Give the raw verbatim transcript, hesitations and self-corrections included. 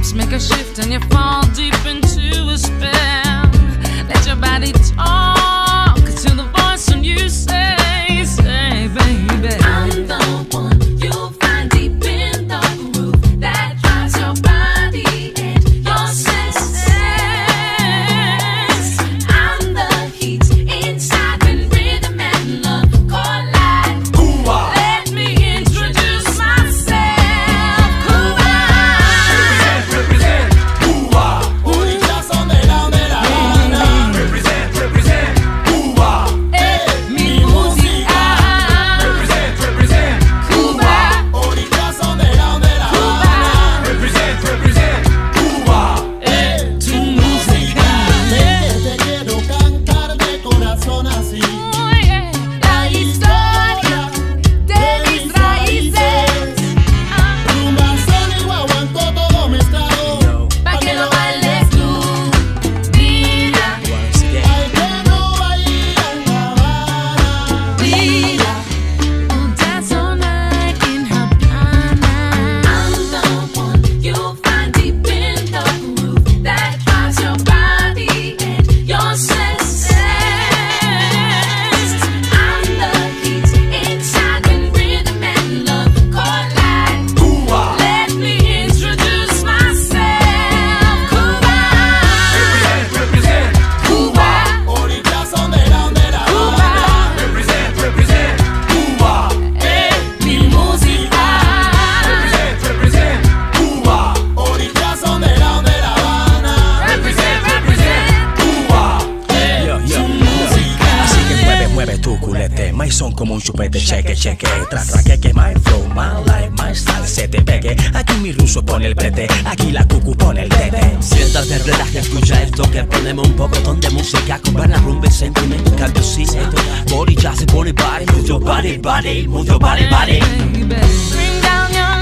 Just make a shift and you fall deep into a spell. Let your body talk to the voice when you say, say, baby, I'm the one you'll find deep in the groove that drives your body and your senses. I'm the heat inside when rhythm and love collide. CUBA. Let me introduce myself. CUBA. Represent, represent, CUBA. Bonitas son de la de la Habana. Represent, represent, CUBA. Mi música. Represent, represent, CUBA. Bonitas son de la de la Habana. Represent, represent, CUBA. Tu música. Te quiero cantar de corazón así. Oye, la historia de mis raíces. Rumba, son y guaguancó, todo mezclado. Pa' que lo bailes tú, mira, Ay, que no bailan La Habana. mira. we'll dance all night in Havana. I'm the one you'll find deep in the groove that drives your body and your senses. I'm the heat inside when rhythm and love collide. CUBA. Let me introduce myself. CUBA. Represent, represent, CUBA. Bonitas son de la de la Habana. Represent, represent, CUBA. Mi música. Represent, represent, CUBA. Bonitas son de la de la Habana. Represent, represent. CUBA. Yo, yo, yo. Así que mueve, mueve tu culete. My son como un chupete, cheque, cheque. Tra, tra, que, que, my flow, my life, my style, se te pegue. Aquí mi ruso pone el prete, aquí la cucu pone el tete. Siéntate, relaja, escucha esto que ponemos un pocotón de música cubana, rumba y sentimiento, cambio sí, esto. Body, jazz, body, body, move your body, body, move your body, body. Baby, bring down your